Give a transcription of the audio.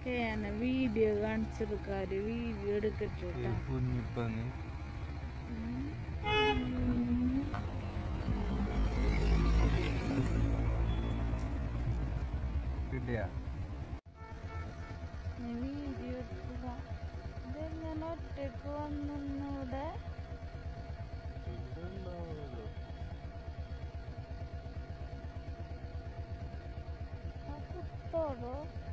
video കാണിച്ചെടുക്കാറ് video എടുക്കട്ടെ കുഞ്ഞിപ്പങ്ങ് കിട്ടിയാ video എടുക്കുക ഇതെങ്ങനെ ഒറ്റക്ക് വന്നൂടെ കുത്തോടോ